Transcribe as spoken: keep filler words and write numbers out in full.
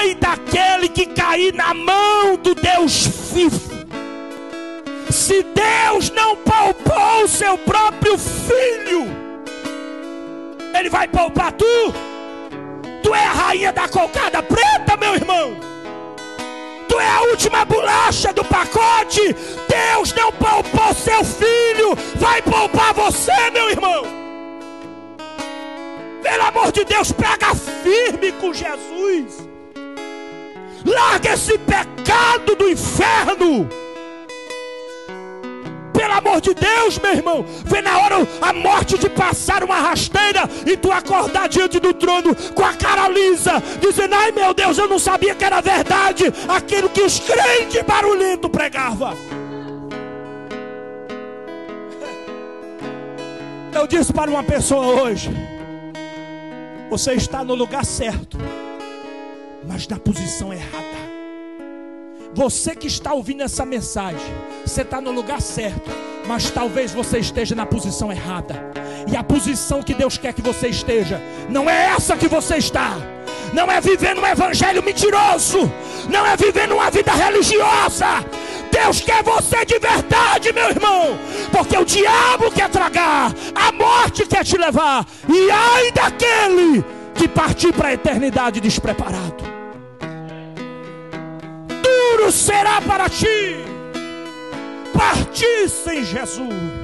ai daquele que cair na mão do Deus vivo. Se Deus não poupou o seu próprio filho, Ele vai poupar tu? Tu é a rainha da cocada preta, meu irmão. Tu é a última bolacha do pacote. Deus não poupou seu filho, vai poupar você, meu irmão. Pelo amor de Deus, pega firme com Jesus. Larga esse pecado do inferno. Pelo amor de Deus, meu irmão. Vem na hora a morte de passar uma rasteira e tu acordar diante do trono com a cara lisa, dizendo: ai meu Deus, eu não sabia que era verdade aquilo que os crentes barulhentos pregavam. Eu disse para uma pessoa hoje: você está no lugar certo, mas na posição errada. Você que está ouvindo essa mensagem, você está no lugar certo, mas talvez você esteja na posição errada. E a posição que Deus quer que você esteja não é essa que você está. Não é vivendo um evangelho mentiroso, não é vivendo uma vida religiosa. Deus quer você de verdade, meu irmão, porque o diabo quer tragar, a morte quer te levar, e ai daquele que partir para a eternidade despreparado. Duro será para ti partir sem Jesus.